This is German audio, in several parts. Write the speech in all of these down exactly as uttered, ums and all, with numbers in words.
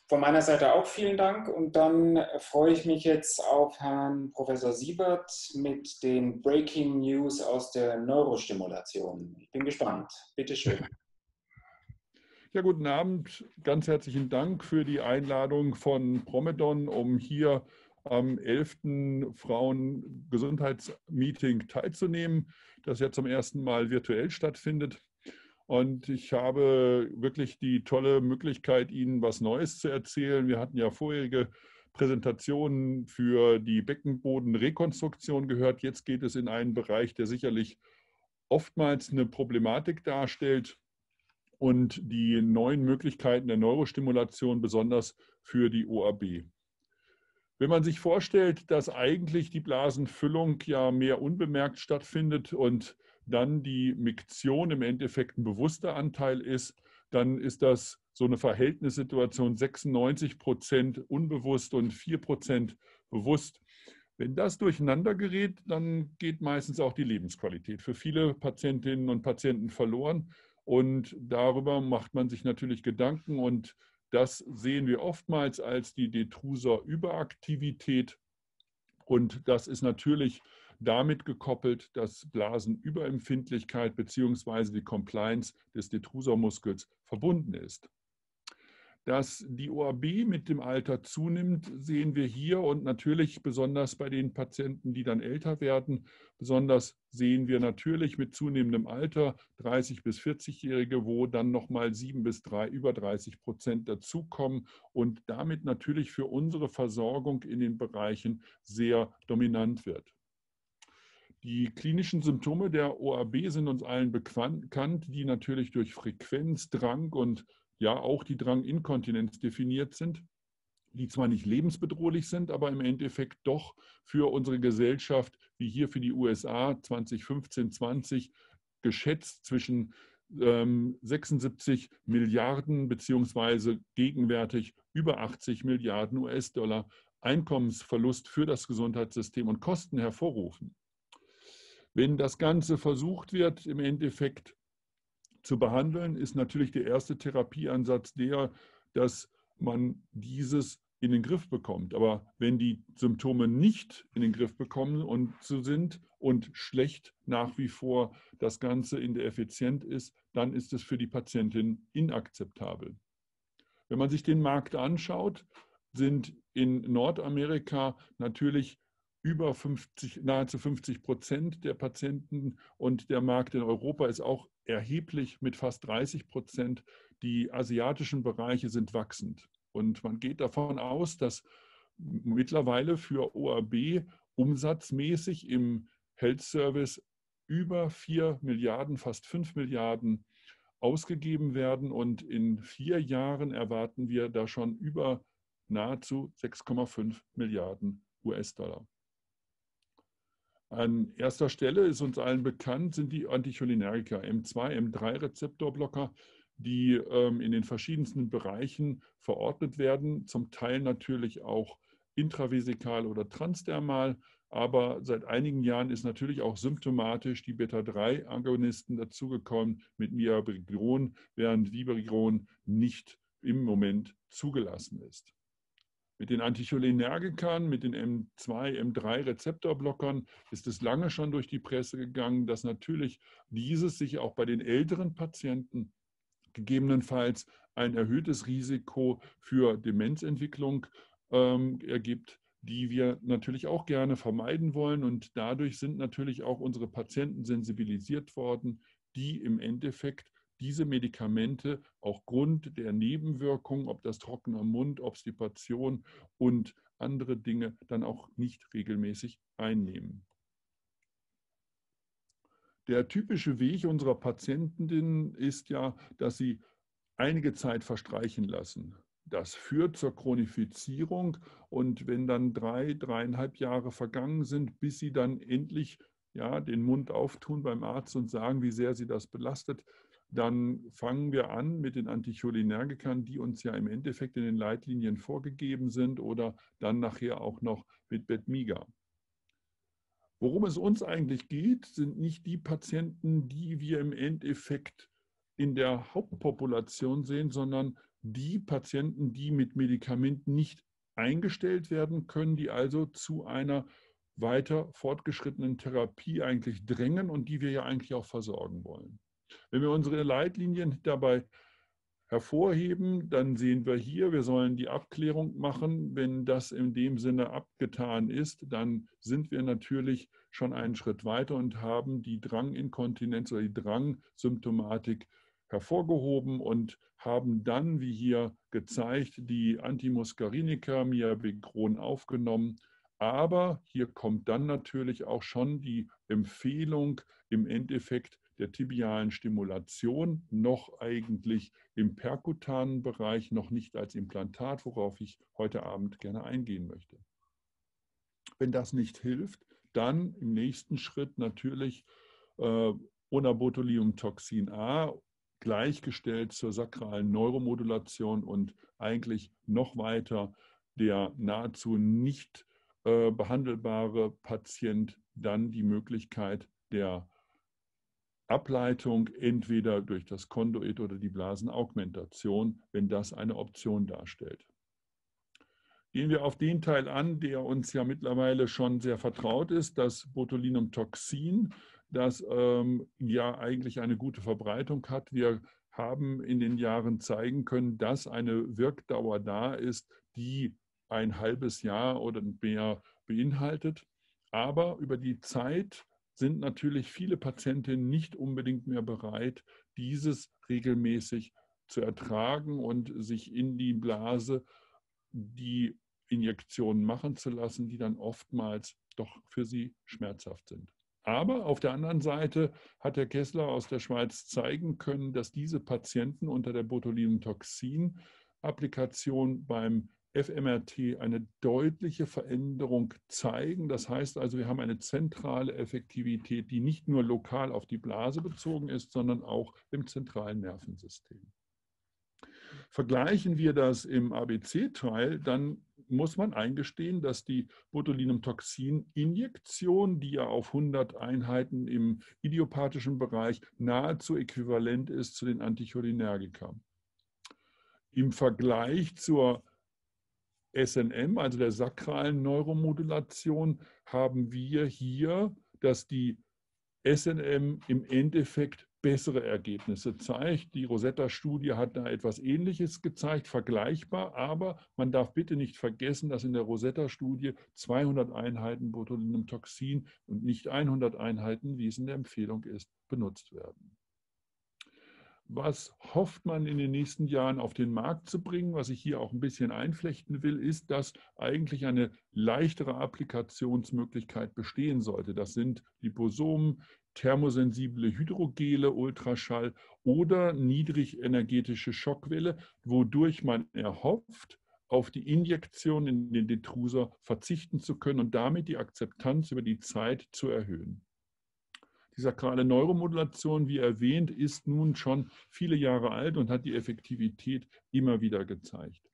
von meiner Seite auch vielen Dank und dann freue ich mich jetzt auf Herrn Professor Siebert mit den Breaking News aus der Neurostimulation. Ich bin gespannt. Bitte schön. Ja, guten Abend. Ganz herzlichen Dank für die Einladung von Promedon, um hier am elften Frauengesundheitsmeeting teilzunehmen, das ja zum ersten Mal virtuell stattfindet. Und ich habe wirklich die tolle Möglichkeit, Ihnen was Neues zu erzählen. Wir hatten ja vorherige Präsentationen für die Beckenbodenrekonstruktion gehört. Jetzt geht es in einen Bereich, der sicherlich oftmals eine Problematik darstellt und die neuen Möglichkeiten der Neurostimulation, besonders für die O A B. Wenn man sich vorstellt, dass eigentlich die Blasenfüllung ja mehr unbemerkt stattfindet und dann die Miktion im Endeffekt ein bewusster Anteil ist, dann ist das so eine Verhältnissituation sechsundneunzig Prozent unbewusst und vier Prozent bewusst. Wenn das durcheinander gerät, dann geht meistens auch die Lebensqualität für viele Patientinnen und Patienten verloren. Und darüber macht man sich natürlich Gedanken und das sehen wir oftmals als die Detrusor-Überaktivität. Und das ist natürlich damit gekoppelt, dass Blasenüberempfindlichkeit bzw. die Compliance des Detrusormuskels verbunden ist. Dass die O A B mit dem Alter zunimmt, sehen wir hier und natürlich besonders bei den Patienten, die dann älter werden. Besonders sehen wir natürlich mit zunehmendem Alter dreißig- bis vierzig-Jährige, wo dann nochmal sieben bis drei, über dreißig Prozent dazukommen und damit natürlich für unsere Versorgung in den Bereichen sehr dominant wird. Die klinischen Symptome der O A B sind uns allen bekannt, die natürlich durch Frequenz, Drang und ja auch die Dranginkontinenz definiert sind, die zwar nicht lebensbedrohlich sind, aber im Endeffekt doch für unsere Gesellschaft, wie hier für die U S A zwanzig fünfzehn zwanzig, geschätzt zwischen ähm, sechsundsiebzig Milliarden beziehungsweise gegenwärtig über achtzig Milliarden U S-Dollar Einkommensverlust für das Gesundheitssystem und Kosten hervorrufen. Wenn das Ganze versucht wird, im Endeffekt zu behandeln, ist natürlich der erste Therapieansatz der, dass man dieses in den Griff bekommt. Aber wenn die Symptome nicht in den Griff bekommen und so sind und schlecht nach wie vor das Ganze in der Effizienz ist, dann ist es für die Patientin inakzeptabel. Wenn man sich den Markt anschaut, sind in Nordamerika natürlich über fünfzig, nahezu fünfzig Prozent der Patienten und der Markt in Europa ist auch erheblich mit fast dreißig Prozent. Die asiatischen Bereiche sind wachsend. Und man geht davon aus, dass mittlerweile für O A B umsatzmäßig im Health Service über vier Milliarden, fast fünf Milliarden ausgegeben werden. Und in vier Jahren erwarten wir da schon über nahezu sechs Komma fünf Milliarden U S-Dollar. An erster Stelle ist uns allen bekannt, sind die Anticholinergika, M zwei, M drei Rezeptorblocker, die ähm, in den verschiedensten Bereichen verordnet werden, zum Teil natürlich auch intravesikal oder transdermal, aber seit einigen Jahren ist natürlich auch symptomatisch die Beta drei Agonisten dazugekommen mit Mirabegron, während Vibragon nicht im Moment zugelassen ist. Mit den Anticholinergikern, mit den M zwei, M drei Rezeptorblockern ist es lange schon durch die Presse gegangen, dass natürlich dieses sich auch bei den älteren Patienten gegebenenfalls ein erhöhtes Risiko für Demenzentwicklung ähm, ergibt, die wir natürlich auch gerne vermeiden wollen. Und dadurch sind natürlich auch unsere Patienten sensibilisiert worden, die im Endeffekt diese Medikamente auch Grund der Nebenwirkungen, ob das trockener Mund, Obstipation und andere Dinge, dann auch nicht regelmäßig einnehmen. Der typische Weg unserer Patientinnen ist ja, dass sie einige Zeit verstreichen lassen. Das führt zur Chronifizierung und wenn dann drei, dreieinhalb Jahre vergangen sind, bis sie dann endlich ja, den Mund auftun beim Arzt und sagen, wie sehr sie das belastet, dann fangen wir an mit den Anticholinergikern, die uns ja im Endeffekt in den Leitlinien vorgegeben sind oder dann nachher auch noch mit Betmiga. Worum es uns eigentlich geht, sind nicht die Patienten, die wir im Endeffekt in der Hauptpopulation sehen, sondern die Patienten, die mit Medikamenten nicht eingestellt werden können, die also zu einer weiter fortgeschrittenen Therapie eigentlich drängen und die wir ja eigentlich auch versorgen wollen. Wenn wir unsere Leitlinien dabei hervorheben, dann sehen wir hier, wir sollen die Abklärung machen. Wenn das in dem Sinne abgetan ist, dann sind wir natürlich schon einen Schritt weiter und haben die Dranginkontinenz oder die Drangsymptomatik hervorgehoben und haben dann, wie hier gezeigt, die Antimuskarinika, Miabegron aufgenommen. Aber hier kommt dann natürlich auch schon die Empfehlung im Endeffekt der tibialen Stimulation, noch eigentlich im perkutanen Bereich, noch nicht als Implantat, worauf ich heute Abend gerne eingehen möchte. Wenn das nicht hilft, dann im nächsten Schritt natürlich äh, Onabotulinumtoxin A, gleichgestellt zur sakralen Neuromodulation und eigentlich noch weiter der nahezu nicht äh, behandelbare Patient dann die Möglichkeit der Ableitung entweder durch das Konduit oder die Blasenaugmentation, wenn das eine Option darstellt. Gehen wir auf den Teil an, der uns ja mittlerweile schon sehr vertraut ist, das Botulinumtoxin, das ähm, ja eigentlich eine gute Verbreitung hat. Wir haben in den Jahren zeigen können, dass eine Wirkdauer da ist, die ein halbes Jahr oder mehr beinhaltet. Aber über die Zeit sind natürlich viele Patientinnen nicht unbedingt mehr bereit, dieses regelmäßig zu ertragen und sich in die Blase die Injektionen machen zu lassen, die dann oftmals doch für sie schmerzhaft sind. Aber auf der anderen Seite hat Herr Kessler aus der Schweiz zeigen können, dass diese Patienten unter der Botulinumtoxin-Applikation beim F M R T eine deutliche Veränderung zeigen. Das heißt also, wir haben eine zentrale Effektivität, die nicht nur lokal auf die Blase bezogen ist, sondern auch im zentralen Nervensystem. Vergleichen wir das im A B C-Teil, dann muss man eingestehen, dass die Botulinumtoxin-Injektion, die ja auf hundert Einheiten im idiopathischen Bereich nahezu äquivalent ist zu den Anticholinergika. Im Vergleich zur S N M, also der sakralen Neuromodulation, haben wir hier, dass die S N M im Endeffekt bessere Ergebnisse zeigt. Die Rosetta-Studie hat da etwas Ähnliches gezeigt, vergleichbar, aber man darf bitte nicht vergessen, dass in der Rosetta-Studie zweihundert Einheiten Botulinumtoxin und nicht hundert Einheiten, wie es in der Empfehlung ist, benutzt werden. Was hofft man in den nächsten Jahren auf den Markt zu bringen? Was ich hier auch ein bisschen einflechten will, ist, dass eigentlich eine leichtere Applikationsmöglichkeit bestehen sollte. Das sind Liposomen, thermosensible Hydrogele, Ultraschall oder niedrigenergetische Schockwelle, wodurch man erhofft, auf die Injektion in den Detrusor verzichten zu können und damit die Akzeptanz über die Zeit zu erhöhen. Die sakrale Neuromodulation, wie erwähnt, ist nun schon viele Jahre alt und hat die Effektivität immer wieder gezeigt.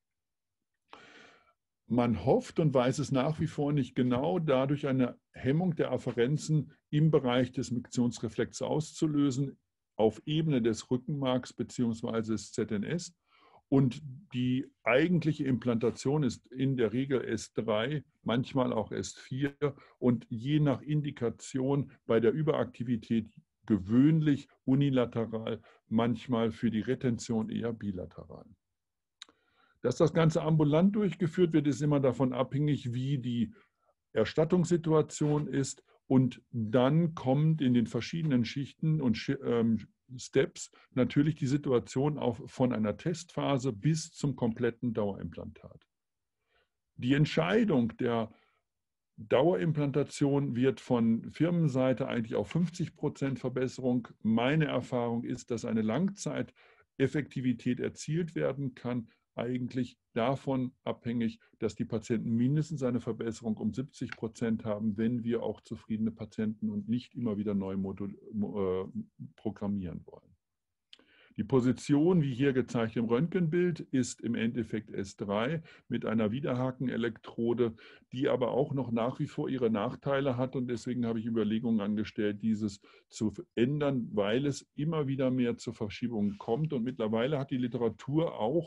Man hofft und weiß es nach wie vor nicht genau, dadurch eine Hemmung der Afferenzen im Bereich des Miktionsreflexes auszulösen, auf Ebene des Rückenmarks bzw. des Z N S. Und die eigentliche Implantation ist in der Regel S drei, manchmal auch S vier und je nach Indikation bei der Überaktivität gewöhnlich unilateral, manchmal für die Retention eher bilateral. Dass das Ganze ambulant durchgeführt wird, ist immer davon abhängig, wie die Erstattungssituation ist. Und dann kommt in den verschiedenen Schichten und Steps natürlich die Situation auf von einer Testphase bis zum kompletten Dauerimplantat. Die Entscheidung der Dauerimplantation wird von Firmenseite eigentlich auf fünfzig Prozent Verbesserung. Meine Erfahrung ist, dass eine Langzeiteffektivität erzielt werden kann, eigentlich davon abhängig, dass die Patienten mindestens eine Verbesserung um siebzig Prozent haben, wenn wir auch zufriedene Patienten und nicht immer wieder neu modul, äh, programmieren wollen. Die Position, wie hier gezeigt im Röntgenbild, ist im Endeffekt S drei mit einer Widerhakenelektrode, die aber auch noch nach wie vor ihre Nachteile hat und deswegen habe ich Überlegungen angestellt, dieses zu ändern, weil es immer wieder mehr zu Verschiebungen kommt und mittlerweile hat die Literatur auch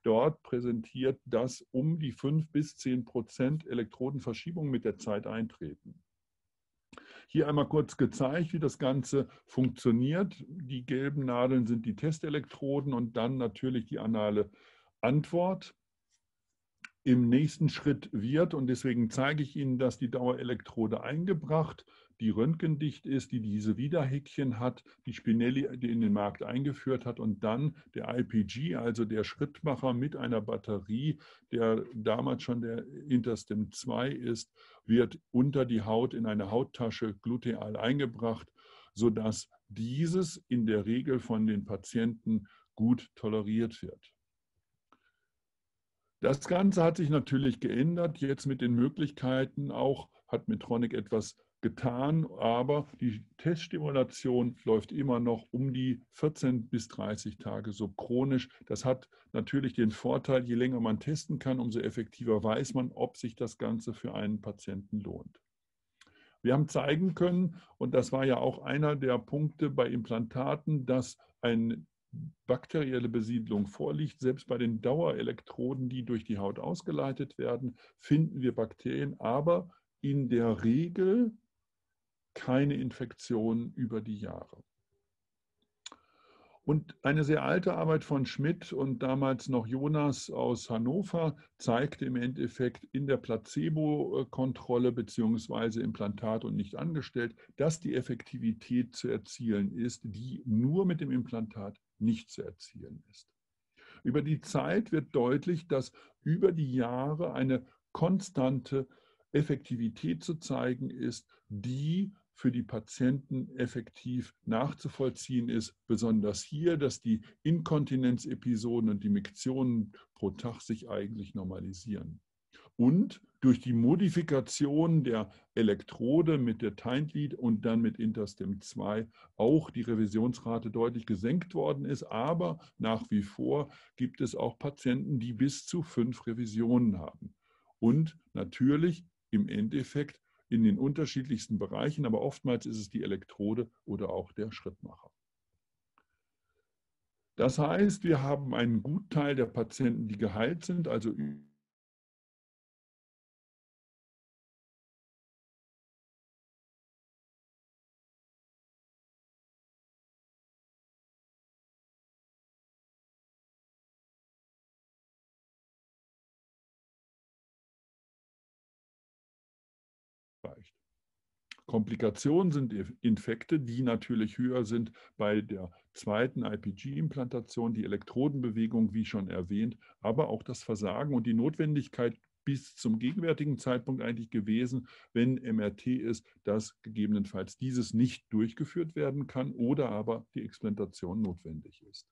dort präsentiert, dass um die fünf bis zehn Prozent Elektrodenverschiebung mit der Zeit eintreten. Hier einmal kurz gezeigt, wie das Ganze funktioniert. Die gelben Nadeln sind die Testelektroden und dann natürlich die anale Antwort. Im nächsten Schritt wird, und deswegen zeige ich Ihnen, dass die Dauerelektrode eingebracht, die röntgendicht ist, die diese Widerhäkchen hat, die Spinelli die in den Markt eingeführt hat, und dann der I P G, also der Schrittmacher mit einer Batterie, der damals schon der Interstim zwei ist, wird unter die Haut in eine Hauttasche gluteal eingebracht, sodass dieses in der Regel von den Patienten gut toleriert wird. Das Ganze hat sich natürlich geändert, jetzt mit den Möglichkeiten auch, hat Medtronic etwas getan, aber die Teststimulation läuft immer noch um die vierzehn bis dreißig Tage subchronisch. Das hat natürlich den Vorteil, je länger man testen kann, umso effektiver weiß man, ob sich das Ganze für einen Patienten lohnt. Wir haben zeigen können, und das war ja auch einer der Punkte bei Implantaten, dass ein bakterielle Besiedlung vorliegt. Selbst bei den Dauerelektroden, die durch die Haut ausgeleitet werden, finden wir Bakterien, aber in der Regel keine Infektionen über die Jahre. Und eine sehr alte Arbeit von Schmidt und damals noch Jonas aus Hannover zeigte im Endeffekt in der Placebo-Kontrolle bzw. Implantat und nicht angestellt, dass die Effektivität zu erzielen ist, die nur mit dem Implantat nicht zu erzielen ist. Über die Zeit wird deutlich, dass über die Jahre eine konstante Effektivität zu zeigen ist, die für die Patienten effektiv nachzuvollziehen ist, besonders hier, dass die Inkontinenzepisoden und die Miktionen pro Tag sich eigentlich normalisieren. Und durch die Modifikation der Elektrode mit der Teind-Lead und dann mit Interstim zwei auch die Revisionsrate deutlich gesenkt worden ist, aber nach wie vor gibt es auch Patienten, die bis zu fünf Revisionen haben. Und natürlich im Endeffekt in den unterschiedlichsten Bereichen, aber oftmals ist es die Elektrode oder auch der Schrittmacher. Das heißt, wir haben einen Gutteil der Patienten, die geheilt sind, also reicht. Komplikationen sind Infekte, die natürlich höher sind bei der zweiten I P G-Implantation, die Elektrodenbewegung, wie schon erwähnt, aber auch das Versagen und die Notwendigkeit bis zum gegenwärtigen Zeitpunkt eigentlich gewesen, wenn M R T ist, dass gegebenenfalls dieses nicht durchgeführt werden kann oder aber die Explantation notwendig ist.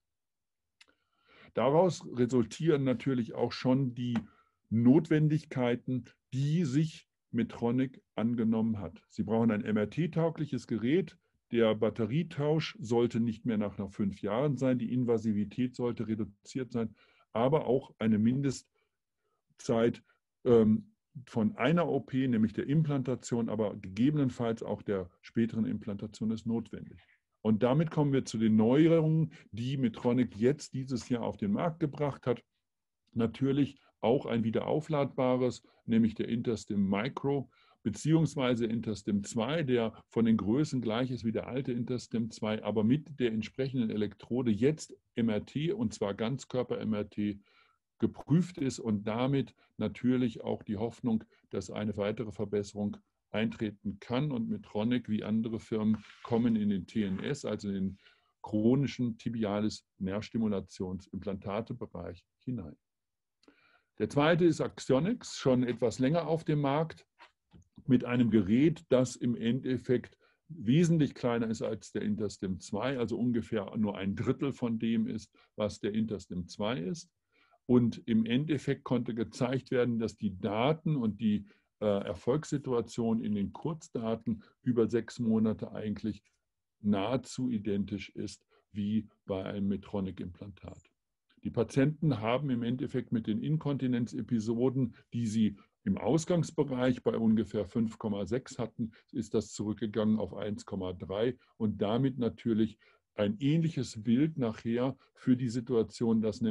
Daraus resultieren natürlich auch schon die Notwendigkeiten, die sich Medtronic angenommen hat. Sie brauchen ein M R T-taugliches Gerät. Der Batterietausch sollte nicht mehr nach, nach fünf Jahren sein. Die Invasivität sollte reduziert sein, aber auch eine Mindestzeit ähm, von einer O P, nämlich der Implantation, aber gegebenenfalls auch der späteren Implantation ist notwendig. Und damit kommen wir zu den Neuerungen, die Medtronic jetzt dieses Jahr auf den Markt gebracht hat. Natürlich auch ein wiederaufladbares, nämlich der Interstim Micro, beziehungsweise Interstim zwei, der von den Größen gleich ist wie der alte Interstim zwei, aber mit der entsprechenden Elektrode jetzt M R T, und zwar Ganzkörper-M R T, geprüft ist und damit natürlich auch die Hoffnung, dass eine weitere Verbesserung eintreten kann. Und Medtronic wie andere Firmen kommen in den T N S, also in den chronischen tibiales Nervstimulationsimplantate-Bereich hinein. Der zweite ist Axonics, schon etwas länger auf dem Markt, mit einem Gerät, das im Endeffekt wesentlich kleiner ist als der Interstim zwei, also ungefähr nur ein Drittel von dem ist, was der Interstim zwei ist. Und im Endeffekt konnte gezeigt werden, dass die Daten und die äh, Erfolgssituation in den Kurzdaten über sechs Monate eigentlich nahezu identisch ist wie bei einem Medtronic-Implantat. Die Patienten haben im Endeffekt mit den Inkontinenzepisoden, die sie im Ausgangsbereich bei ungefähr fünf Komma sechs hatten, ist das zurückgegangen auf eins Komma drei und damit natürlich ein ähnliches Bild nachher für die Situation, dass nämlich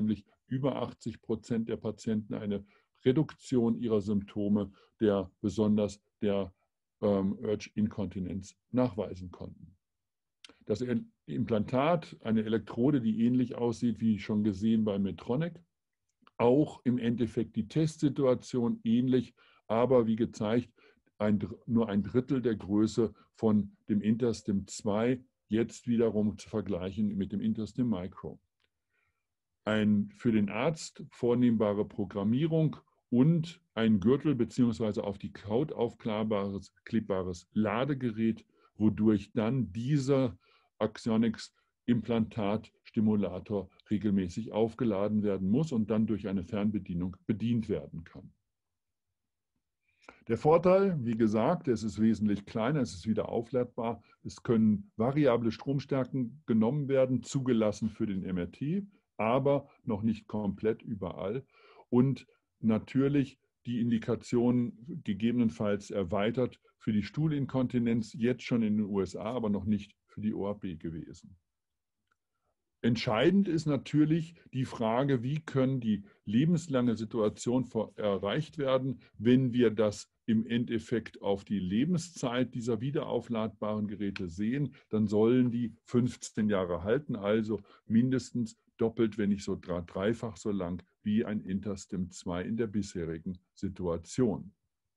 über achtzig Prozent der Patienten eine Reduktion ihrer Symptome, der besonders der ähm, Urge-Inkontinenz nachweisen konnten. Das Implantat, eine Elektrode, die ähnlich aussieht wie schon gesehen bei Medtronic, auch im Endeffekt die Testsituation ähnlich, aber wie gezeigt, ein, nur ein Drittel der Größe von dem Interstim zwei, jetzt wiederum zu vergleichen mit dem Interstim Micro. Ein für den Arzt vornehmbare Programmierung und ein Gürtel bzw. auf die Haut aufklebbares klebbares Ladegerät, wodurch dann dieser Axonics-Implantat-Stimulator regelmäßig aufgeladen werden muss und dann durch eine Fernbedienung bedient werden kann. Der Vorteil, wie gesagt, es ist wesentlich kleiner, es ist wieder aufladbar, es können variable Stromstärken genommen werden, zugelassen für den M R T, aber noch nicht komplett überall und natürlich die Indikation gegebenenfalls erweitert für die Stuhlinkontinenz, jetzt schon in den U S A, aber noch nicht für die O A B gewesen. Entscheidend ist natürlich die Frage, wie können die lebenslange Situation erreicht werden, wenn wir das im Endeffekt auf die Lebenszeit dieser wiederaufladbaren Geräte sehen, dann sollen die fünfzehn Jahre halten, also mindestens doppelt, wenn nicht so dreifach so lang wie ein Interstim zwei in der bisherigen Situation.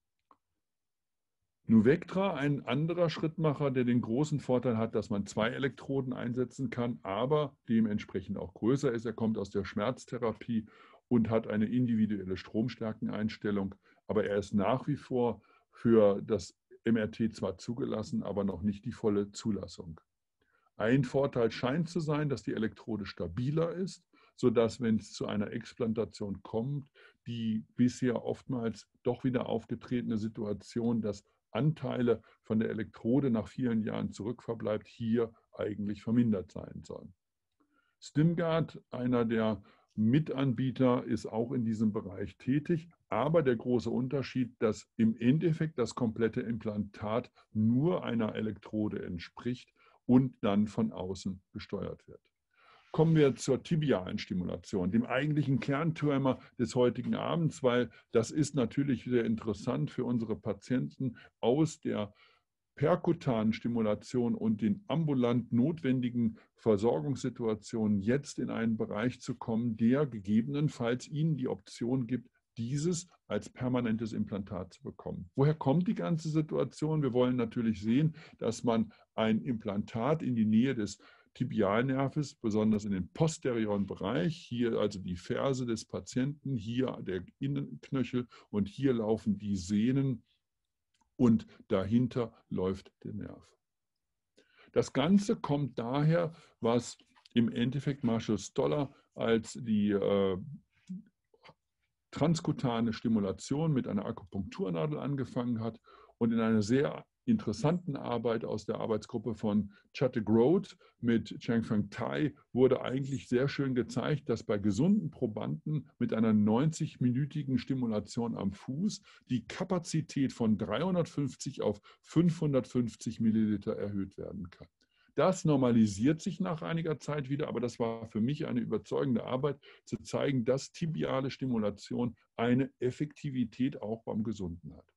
Nuvectra, ein anderer Schrittmacher, der den großen Vorteil hat, dass man zwei Elektroden einsetzen kann, aber dementsprechend auch größer ist. Er kommt aus der Schmerztherapie und hat eine individuelle Stromstärkeneinstellung, aber er ist nach wie vor für das M R T zwar zugelassen, aber noch nicht die volle Zulassung. Ein Vorteil scheint zu sein, dass die Elektrode stabiler ist, sodass, wenn es zu einer Explantation kommt, die bisher oftmals doch wieder aufgetretene Situation, dass Anteile von der Elektrode nach vielen Jahren zurückverbleibt, hier eigentlich vermindert sein sollen. StimGuard, einer der Mitanbieter, ist auch in diesem Bereich tätig, aber der große Unterschied, dass im Endeffekt das komplette Implantat nur einer Elektrode entspricht und dann von außen gesteuert wird. Kommen wir zur tibialen Stimulation, dem eigentlichen Kernthema des heutigen Abends, weil das ist natürlich sehr interessant für unsere Patienten, aus der perkutanen Stimulation und den ambulant notwendigen Versorgungssituationen jetzt in einen Bereich zu kommen, der gegebenenfalls Ihnen die Option gibt, dieses als permanentes Implantat zu bekommen. Woher kommt die ganze Situation? Wir wollen natürlich sehen, dass man ein Implantat in die Nähe des Tibialnerves, besonders in den posterioren Bereich, hier also die Ferse des Patienten, hier der Innenknöchel und hier laufen die Sehnen und dahinter läuft der Nerv. Das Ganze kommt daher, was im Endeffekt Marshall Stoller als die äh, transkutane Stimulation mit einer Akupunkturnadel angefangen hat und in einer sehr interessanten Arbeit aus der Arbeitsgruppe von Chattigrode mit Changfeng Tai wurde eigentlich sehr schön gezeigt, dass bei gesunden Probanden mit einer neunzig-minütigen Stimulation am Fuß die Kapazität von dreihundertfünfzig auf fünfhundertfünfzig Milliliter erhöht werden kann. Das normalisiert sich nach einiger Zeit wieder, aber das war für mich eine überzeugende Arbeit, zu zeigen, dass tibiale Stimulation eine Effektivität auch beim Gesunden hat.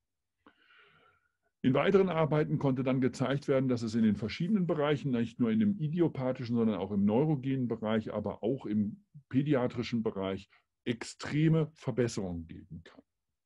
In weiteren Arbeiten konnte dann gezeigt werden, dass es in den verschiedenen Bereichen, nicht nur in dem idiopathischen, sondern auch im neurogenen Bereich, aber auch im pädiatrischen Bereich extreme Verbesserungen geben kann.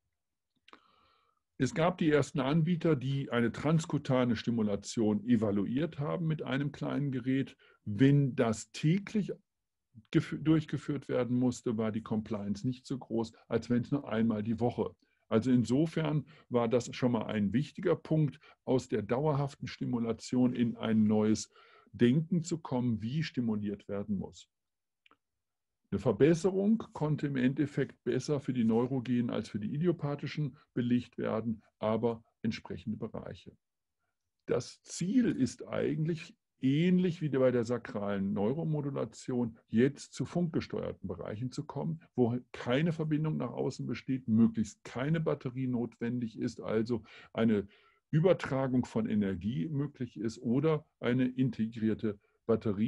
Es gab die ersten Anbieter, die eine transkutane Stimulation evaluiert haben mit einem kleinen Gerät. Wenn das täglich durchgeführt werden musste, war die Compliance nicht so groß, als wenn es nur einmal die Woche. Also insofern war das schon mal ein wichtiger Punkt, aus der dauerhaften Stimulation in ein neues Denken zu kommen, wie stimuliert werden muss. Eine Verbesserung konnte im Endeffekt besser für die neurogenen als für die idiopathischen belegt werden, aber entsprechende Bereiche. Das Ziel ist eigentlich ähnlich wie bei der sakralen Neuromodulation, jetzt zu funkgesteuerten Bereichen zu kommen, wo keine Verbindung nach außen besteht, möglichst keine Batterie notwendig ist, also eine Übertragung von Energie möglich ist oder eine integrierte Batterie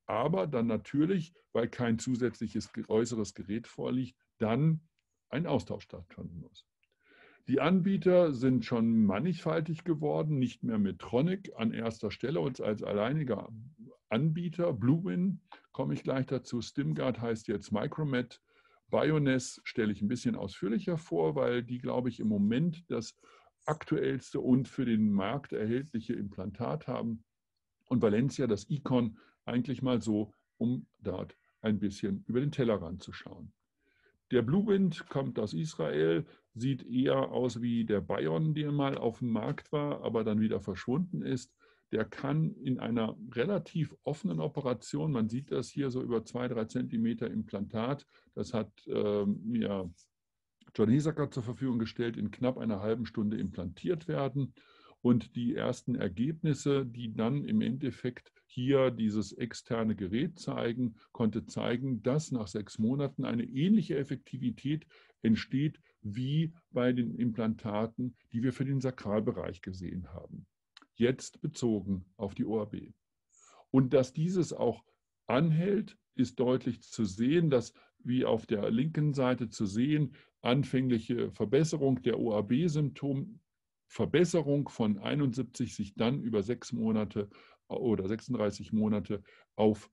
aber dann natürlich, weil kein zusätzliches äußeres Gerät vorliegt, dann ein Austausch stattfinden muss. Die Anbieter sind schon mannigfaltig geworden, nicht mehr Medtronic an erster Stelle und als alleiniger Anbieter. Bluewin, komme ich gleich dazu. StimGuard heißt jetzt Micromet. Bioness stelle ich ein bisschen ausführlicher vor, weil die, glaube ich, im Moment das aktuellste und für den Markt erhältliche Implantat haben. Und Valencia, das Icon, eigentlich mal so, um dort ein bisschen über den Tellerrand zu schauen. Der Bluewind kommt aus Israel, sieht eher aus wie der Bion, der mal auf dem Markt war, aber dann wieder verschwunden ist. Der kann in einer relativ offenen Operation, man sieht das hier so über zwei, drei Zentimeter Implantat, das hat äh, mir John Hesacker zur Verfügung gestellt, in knapp einer halben Stunde implantiert werden. Und die ersten Ergebnisse, die dann im Endeffekt hier dieses externe Gerät zeigen, konnte zeigen, dass nach sechs Monaten eine ähnliche Effektivität entsteht wie bei den Implantaten, die wir für den Sakralbereich gesehen haben. Jetzt bezogen auf die O A B. Und dass dieses auch anhält, ist deutlich zu sehen, dass wie auf der linken Seite zu sehen, anfängliche Verbesserung der O A B-Symptome, Verbesserung von einundsiebzig sich dann über sechs Monate oder sechsunddreißig Monate auf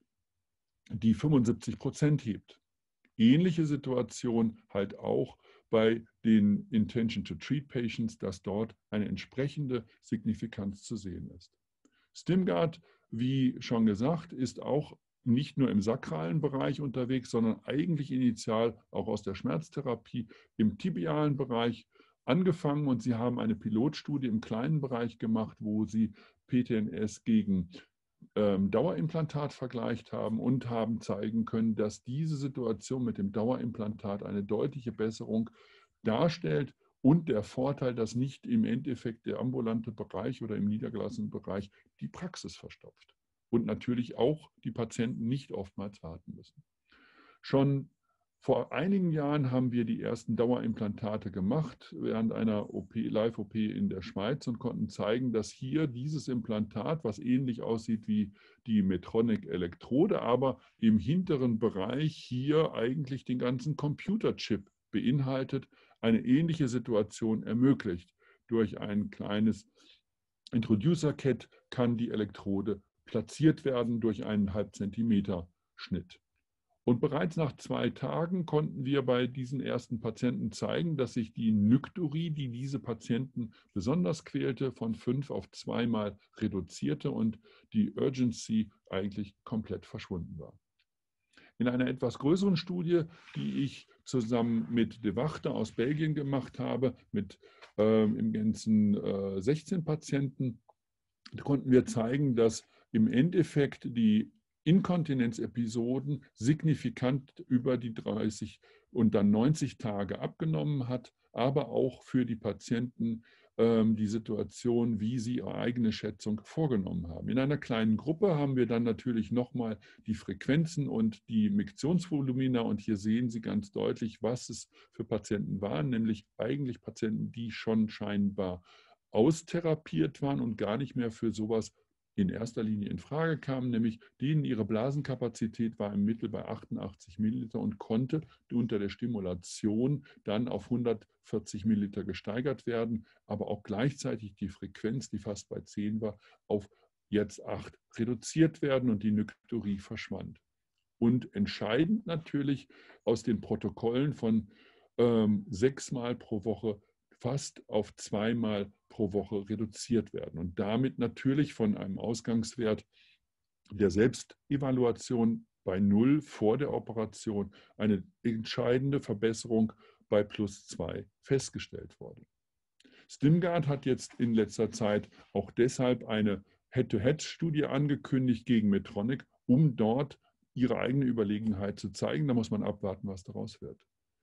die fünfundsiebzig Prozent hebt. Ähnliche Situation halt auch bei den Intention-to-Treat-Patients, dass dort eine entsprechende Signifikanz zu sehen ist. StimGuard, wie schon gesagt, ist auch nicht nur im sakralen Bereich unterwegs, sondern eigentlich initial auch aus der Schmerztherapie im tibialen Bereich angefangen. Und sie haben eine Pilotstudie im kleinen Bereich gemacht, wo sie P T N S gegen ähm, Dauerimplantat vergleicht haben und haben zeigen können, dass diese Situation mit dem Dauerimplantat eine deutliche Besserung darstellt. Und der Vorteil, dass nicht im Endeffekt der ambulante Bereich oder im niedergelassenen Bereich die Praxis verstopft. Und natürlich auch die Patienten nicht oftmals warten müssen. Schon vor einigen Jahren haben wir die ersten Dauerimplantate gemacht während einer O P, Live-O P in der Schweiz und konnten zeigen, dass hier dieses Implantat, was ähnlich aussieht wie die Medtronic-Elektrode, aber im hinteren Bereich hier eigentlich den ganzen Computerchip beinhaltet, eine ähnliche Situation ermöglicht. Durch ein kleines Introducer-Kit kann die Elektrode platziert werden durch einen halb Zentimeter Schnitt. Und bereits nach zwei Tagen konnten wir bei diesen ersten Patienten zeigen, dass sich die Nykturie, die diese Patienten besonders quälte, von fünf auf zweimal reduzierte und die Urgency eigentlich komplett verschwunden war. In einer etwas größeren Studie, die ich zusammen mit De Wachter aus Belgien gemacht habe, mit äh, im Ganzen äh, sechzehn Patienten, konnten wir zeigen, dass im Endeffekt die Inkontinenzepisoden signifikant über die dreißig und dann neunzig Tage abgenommen hat, aber auch für die Patienten ähm, die Situation, wie sie ihre eigene Schätzung vorgenommen haben. In einer kleinen Gruppe haben wir dann natürlich nochmal die Frequenzen und die Miktionsvolumina und hier sehen Sie ganz deutlich, was es für Patienten waren, nämlich eigentlich Patienten, die schon scheinbar austherapiert waren und gar nicht mehr für sowas in erster Linie in Frage kamen, nämlich denen ihre Blasenkapazität war im Mittel bei achtundachtzig Milliliter und konnte unter der Stimulation dann auf hundertvierzig Milliliter gesteigert werden, aber auch gleichzeitig die Frequenz, die fast bei zehn war, auf jetzt acht reduziert werden und die Nykturie verschwand. Und entscheidend natürlich aus den Protokollen von ähm, sechsmal pro Woche fast auf zweimal pro Woche reduziert werden und damit natürlich von einem Ausgangswert der Selbstevaluation bei null vor der Operation eine entscheidende Verbesserung bei plus zwei festgestellt wurde. StimGuard hat jetzt in letzter Zeit auch deshalb eine Head-to-Head-Studie angekündigt gegen Medtronic, um dort ihre eigene Überlegenheit zu zeigen. Da muss man abwarten, was daraus wird.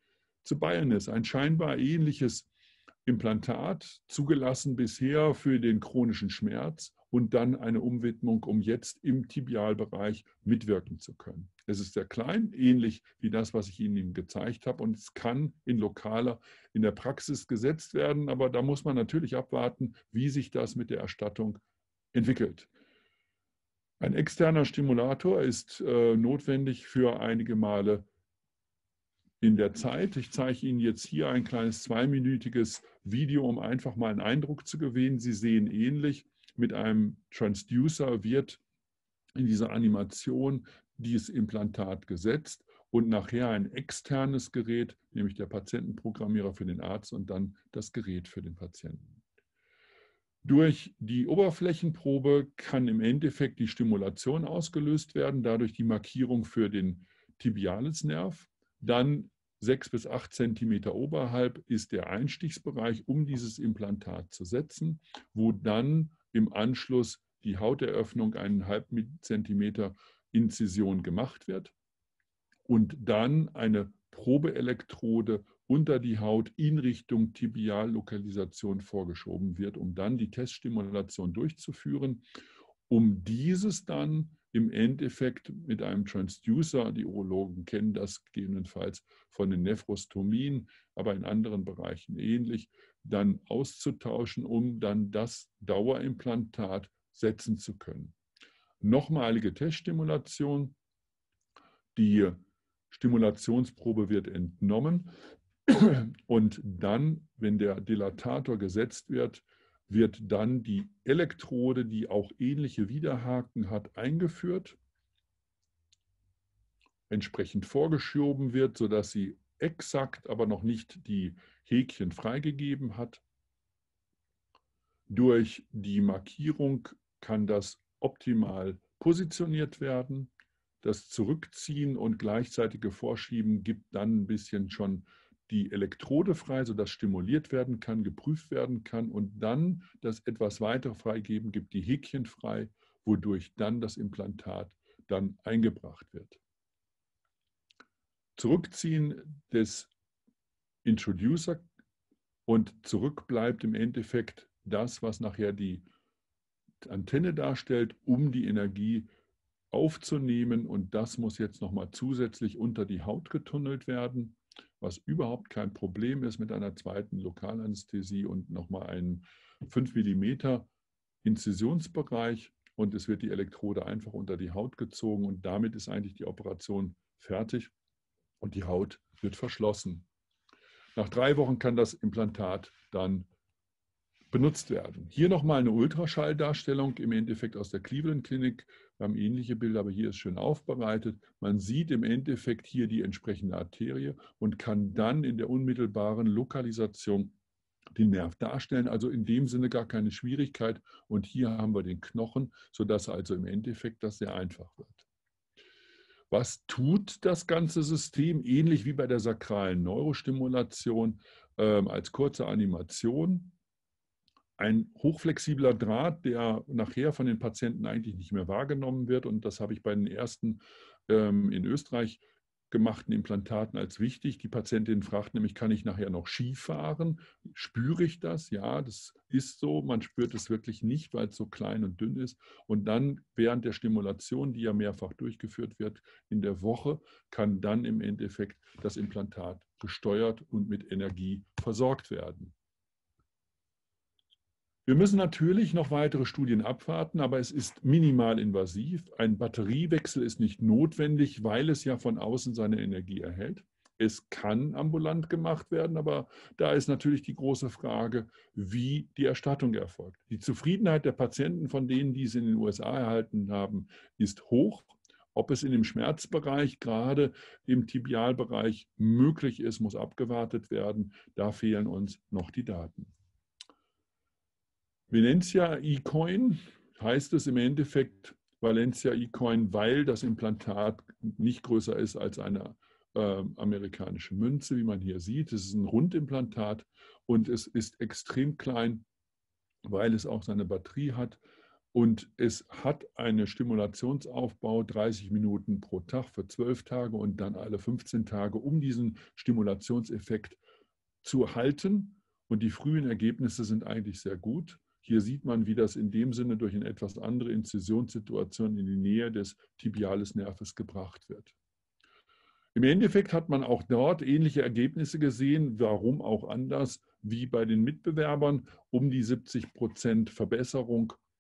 Zu Bioness, ein scheinbar ähnliches Implantat, zugelassen bisher für den chronischen Schmerz und dann eine Umwidmung, um jetzt im Tibialbereich mitwirken zu können. Es ist sehr klein, ähnlich wie das, was ich Ihnen gezeigt habe und es kann in lokaler, in der Praxis gesetzt werden, aber da muss man natürlich abwarten, wie sich das mit der Erstattung entwickelt. Ein externer Stimulator ist äh, notwendig für einige Male in der Zeit. Ich zeige Ihnen jetzt hier ein kleines zweiminütiges Video, um einfach mal einen Eindruck zu gewinnen. Sie sehen ähnlich, mit einem Transducer wird in dieser Animation dieses Implantat gesetzt und nachher ein externes Gerät, nämlich der Patientenprogrammierer für den Arzt und dann das Gerät für den Patienten. Durch die Oberflächenprobe kann im Endeffekt die Stimulation ausgelöst werden, dadurch die Markierung für den Tibialisnerv. Dann sechs bis acht Zentimeter oberhalb ist der Einstichsbereich, um dieses Implantat zu setzen, wo dann im Anschluss die Hauteröffnung einen halben Zentimeter Inzision gemacht wird und dann eine Probeelektrode unter die Haut in Richtung Tibiallokalisation vorgeschoben wird, um dann die Teststimulation durchzuführen, um dieses dann im Endeffekt mit einem Transducer, die Urologen kennen das gegebenenfalls von den Nephrostomien, aber in anderen Bereichen ähnlich, dann auszutauschen, um dann das Dauerimplantat setzen zu können. Nochmalige Teststimulation, die Stimulationsprobe wird entnommen und dann, wenn der Dilatator gesetzt wird, wird dann die Elektrode, die auch ähnliche Widerhaken hat, eingeführt, entsprechend vorgeschoben wird, sodass sie exakt, aber noch nicht die Häkchen freigegeben hat. Durch die Markierung kann das optimal positioniert werden. Das Zurückziehen und gleichzeitige Vorschieben gibt dann ein bisschen schon die Elektrode frei, sodass stimuliert werden kann, geprüft werden kann und dann das etwas weitere Freigeben gibt die Häkchen frei, wodurch dann das Implantat dann eingebracht wird. Zurückziehen des Introducer und zurück bleibt im Endeffekt das, was nachher die Antenne darstellt, um die Energie aufzunehmen und das muss jetzt nochmal zusätzlich unter die Haut getunnelt werden, was überhaupt kein Problem ist mit einer zweiten Lokalanästhesie und nochmal einem fünf Millimeter Inzisionsbereich und es wird die Elektrode einfach unter die Haut gezogen und damit ist eigentlich die Operation fertig und die Haut wird verschlossen. Nach drei Wochen kann das Implantat dann benutzt werden. Hier nochmal eine Ultraschalldarstellung im Endeffekt aus der Cleveland Clinic. Wir haben ähnliche Bilder, aber hier ist schön aufbereitet. Man sieht im Endeffekt hier die entsprechende Arterie und kann dann in der unmittelbaren Lokalisation den Nerv darstellen. Also in dem Sinne gar keine Schwierigkeit. Und hier haben wir den Knochen, sodass also im Endeffekt das sehr einfach wird. Was tut das ganze System? Ähnlich wie bei der sakralen Neurostimulation äh, als kurze Animation. Ein hochflexibler Draht, der nachher von den Patienten eigentlich nicht mehr wahrgenommen wird. Und das habe ich bei den ersten ähm, in Österreich gemachten Implantaten als wichtig. Die Patientin fragt nämlich, kann ich nachher noch Ski fahren? Spüre ich das? Ja, das ist so. Man spürt es wirklich nicht, weil es so klein und dünn ist. Und dann während der Stimulation, die ja mehrfach durchgeführt wird in der Woche, kann dann im Endeffekt das Implantat gesteuert und mit Energie versorgt werden. Wir müssen natürlich noch weitere Studien abwarten, aber es ist minimal invasiv. Ein Batteriewechsel ist nicht notwendig, weil es ja von außen seine Energie erhält. Es kann ambulant gemacht werden, aber da ist natürlich die große Frage, wie die Erstattung erfolgt. Die Zufriedenheit der Patienten, von denen die es in den U S A erhalten haben, ist hoch. Ob es in dem Schmerzbereich, gerade im Tibialbereich, möglich ist, muss abgewartet werden. Da fehlen uns noch die Daten. Valencia eCoin heißt es im Endeffekt Valencia eCoin, weil das Implantat nicht größer ist als eine äh, amerikanische Münze, wie man hier sieht. Es ist ein Rundimplantat und es ist extrem klein, weil es auch seine Batterie hat. Und es hat einen Stimulationsaufbau, dreißig Minuten pro Tag für zwölf Tage und dann alle fünfzehn Tage, um diesen Stimulationseffekt zu halten. Und die frühen Ergebnisse sind eigentlich sehr gut. Hier sieht man, wie das in dem Sinne durch eine etwas andere Inzisionssituation in die Nähe des Tibialisnerves gebracht wird. Im Endeffekt hat man auch dort ähnliche Ergebnisse gesehen, warum auch anders wie bei den Mitbewerbern, um die siebzig Prozent Verbesserung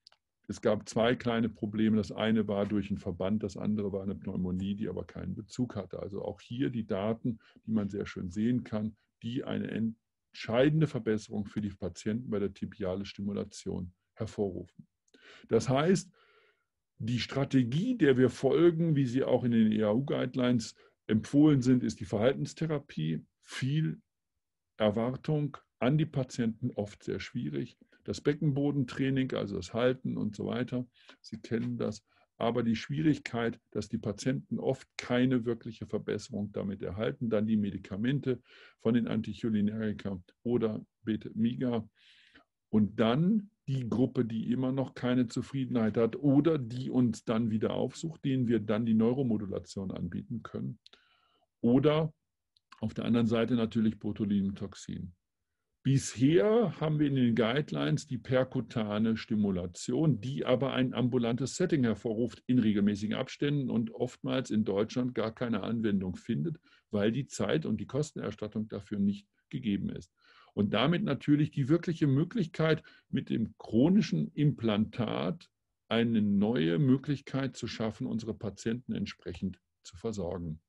Es gab zwei kleine Probleme. Das eine war durch einen Verband, das andere war eine Pneumonie, die aber keinen Bezug hatte. Also auch hier die Daten, die man sehr schön sehen kann, die eine entscheidende Verbesserung für die Patienten bei der tibialen Stimulation hervorrufen. Das heißt, die Strategie, der wir folgen, wie sie auch in den E A U-Guidelines empfohlen sind, ist die Verhaltenstherapie. Viel Erwartung an die Patienten, oft sehr schwierig. Das Beckenbodentraining, also das Halten und so weiter, Sie kennen das. Aber die Schwierigkeit, dass die Patienten oft keine wirkliche Verbesserung damit erhalten, dann die Medikamente von den Anticholinerika oder Beta-Miga und dann die Gruppe, die immer noch keine Zufriedenheit hat oder die uns dann wieder aufsucht, denen wir dann die Neuromodulation anbieten können. Oder auf der anderen Seite natürlich Botulinumtoxin. Bisher haben wir in den Guidelines die perkutane Stimulation, die aber ein ambulantes Setting hervorruft in regelmäßigen Abständen und oftmals in Deutschland gar keine Anwendung findet, weil die Zeit und die Kostenerstattung dafür nicht gegeben ist. Und damit natürlich die wirkliche Möglichkeit, mit dem chronischen Implantat eine neue Möglichkeit zu schaffen, unsere Patienten entsprechend zu versorgen.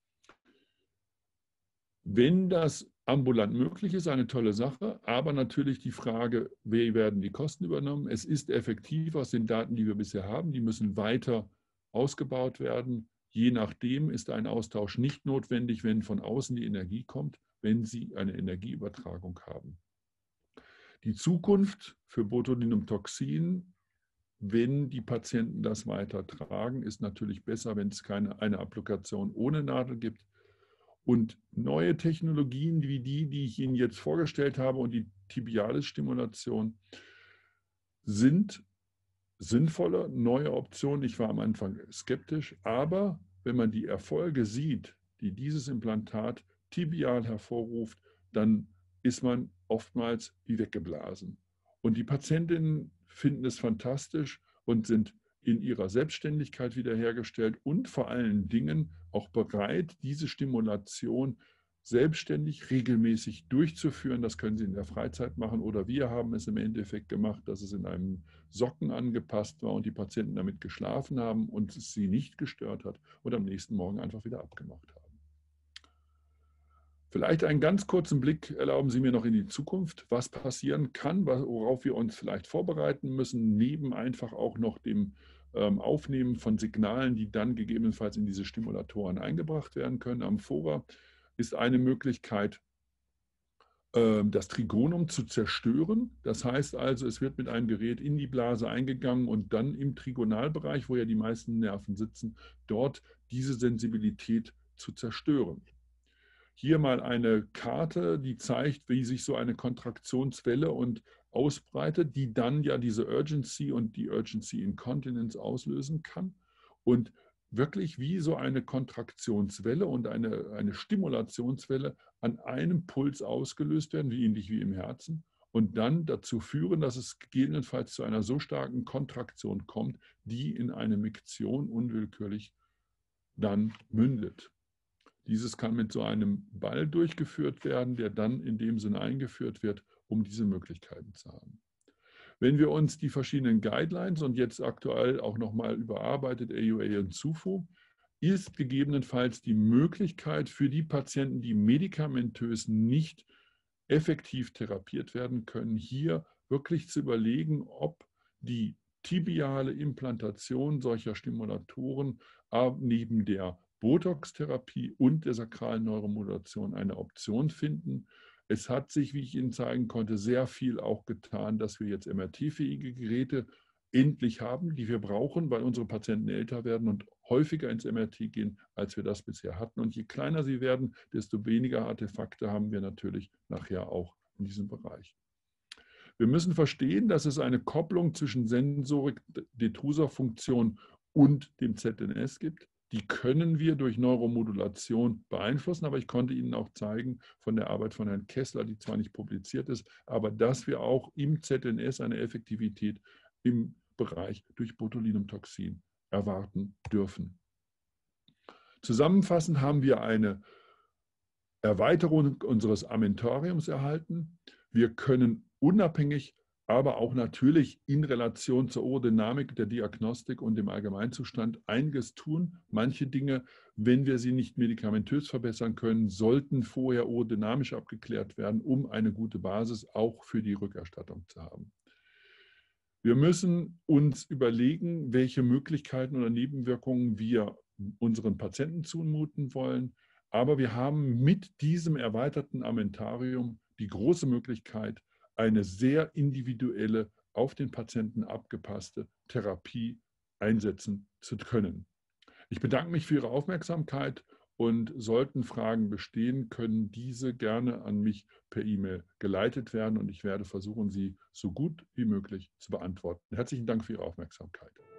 Wenn das ambulant möglich ist, eine tolle Sache, aber natürlich die Frage, wie werden die Kosten übernommen? Es ist effektiv aus den Daten, die wir bisher haben, die müssen weiter ausgebaut werden. Je nachdem ist ein Austausch nicht notwendig, wenn von außen die Energie kommt, wenn Sie eine Energieübertragung haben. Die Zukunft für Botulinumtoxin, wenn die Patienten das weiter tragen, ist natürlich besser, wenn es keine eine Applikation ohne Nadel gibt. Und neue Technologien wie die, die ich Ihnen jetzt vorgestellt habe und die Tibialis-Stimulation sind sinnvolle neue Optionen. Ich war am Anfang skeptisch, aber wenn man die Erfolge sieht, die dieses Implantat tibial hervorruft, dann ist man oftmals wie weggeblasen. Und die Patientinnen finden es fantastisch und sind in ihrer Selbstständigkeit wiederhergestellt und vor allen Dingen auch bereit, diese Stimulation selbstständig, regelmäßig durchzuführen. Das können Sie in der Freizeit machen oder wir haben es im Endeffekt gemacht, dass es in einem Socken angepasst war und die Patienten damit geschlafen haben und es sie nicht gestört hat und am nächsten Morgen einfach wieder abgemacht haben. Vielleicht einen ganz kurzen Blick erlauben Sie mir noch in die Zukunft, was passieren kann, worauf wir uns vielleicht vorbereiten müssen, neben einfach auch noch dem ähm, Aufnehmen von Signalen, die dann gegebenenfalls in diese Stimulatoren eingebracht werden können. Amphora ist eine Möglichkeit, äh, das Trigonum zu zerstören. Das heißt also, es wird mit einem Gerät in die Blase eingegangen und dann im Trigonalbereich, wo ja die meisten Nerven sitzen, dort diese Sensibilität zu zerstören. Hier mal eine Karte, die zeigt, wie sich so eine Kontraktionswelle und ausbreitet, die dann ja diese Urgency und die Urgency Incontinence auslösen kann. Und wirklich wie so eine Kontraktionswelle und eine, eine Stimulationswelle an einem Puls ausgelöst werden, wie ähnlich wie im Herzen, und dann dazu führen, dass es gegebenenfalls zu einer so starken Kontraktion kommt, die in eine Miktion unwillkürlich dann mündet. Dieses kann mit so einem Ball durchgeführt werden, der dann in dem Sinne eingeführt wird, um diese Möglichkeiten zu haben. Wenn wir uns die verschiedenen Guidelines und jetzt aktuell auch nochmal überarbeitet A U A und S U F O, ist gegebenenfalls die Möglichkeit für die Patienten, die medikamentös nicht effektiv therapiert werden können, hier wirklich zu überlegen, ob die tibiale Implantation solcher Stimulatoren neben der Botox-Therapie und der sakralen Neuromodulation eine Option finden. Es hat sich, wie ich Ihnen zeigen konnte, sehr viel auch getan, dass wir jetzt M R T-fähige Geräte endlich haben, die wir brauchen, weil unsere Patienten älter werden und häufiger ins M R T gehen, als wir das bisher hatten. Und je kleiner sie werden, desto weniger Artefakte haben wir natürlich nachher auch in diesem Bereich. Wir müssen verstehen, dass es eine Kopplung zwischen Sensorik, Detrusor-Funktion und dem Z N S gibt. Die können wir durch Neuromodulation beeinflussen, aber ich konnte Ihnen auch zeigen von der Arbeit von Herrn Kessler, die zwar nicht publiziert ist, aber dass wir auch im Z N S eine Effektivität im Bereich durch Botulinumtoxin erwarten dürfen. Zusammenfassend haben wir eine Erweiterung unseres Armentoriums erhalten. Wir können unabhängig aber auch natürlich in Relation zur Urodynamik, der Diagnostik und dem Allgemeinzustand einiges tun. Manche Dinge, wenn wir sie nicht medikamentös verbessern können, sollten vorher urodynamisch abgeklärt werden, um eine gute Basis auch für die Rückerstattung zu haben. Wir müssen uns überlegen, welche Möglichkeiten oder Nebenwirkungen wir unseren Patienten zumuten wollen. Aber wir haben mit diesem erweiterten Armentarium die große Möglichkeit, eine sehr individuelle, auf den Patienten abgepasste Therapie einsetzen zu können. Ich bedanke mich für Ihre Aufmerksamkeit und sollten Fragen bestehen, können diese gerne an mich per E-Mail geleitet werden und ich werde versuchen, sie so gut wie möglich zu beantworten. Herzlichen Dank für Ihre Aufmerksamkeit.